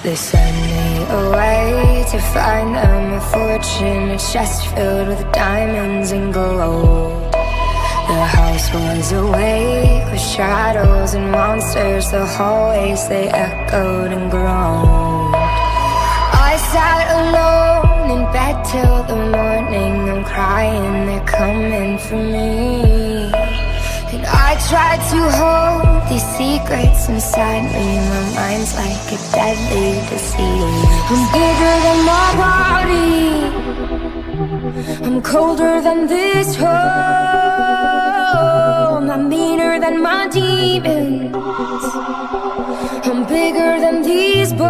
They send me away to find them a fortune, a chest filled with diamonds and gold. The house was awake with shadows and monsters. The hallways, they echoed and groaned. I sat alone in bed till the morning. I'm crying, they're coming for me. And I tried to hold these secrets inside me. My mind's like a deadly disease. I'm bigger than my body, I'm colder than this home. I'm meaner than my demons, I'm bigger than these bones.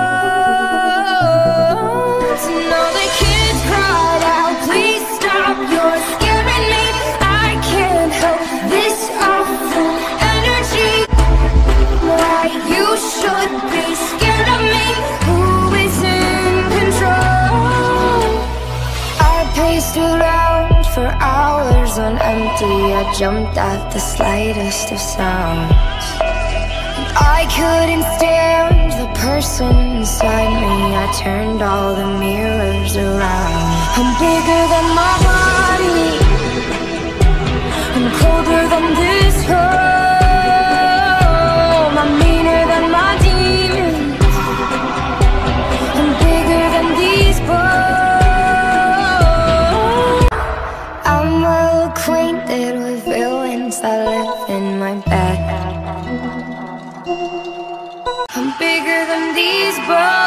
And all the kids cried out, please stop, you're scaring me. I can't help this awful energy. Why you should be scared of me, who is in control? I paced around for hours on empty. I jumped at the slightest of sounds. I couldn't stand the person inside me. I turned all the mirrors around. I'm bigger than my body, I'm colder than this home. I'm meaner than my demons, I'm bigger than these bones. I'm well acquainted with villains that live in my bed. I'm bigger than these bones.